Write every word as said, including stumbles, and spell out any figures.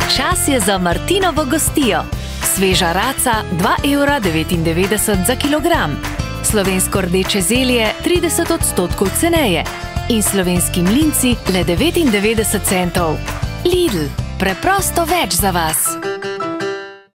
Čas je za Martinovo gostijo. Sveža raca dva evra devetindevetdeset za kilogram. Slovensko rdeče zelje trideset odstotkov ceneje. In slovenski mlinci le devetindevetdeset centov. Lidl, preprosto več za vas.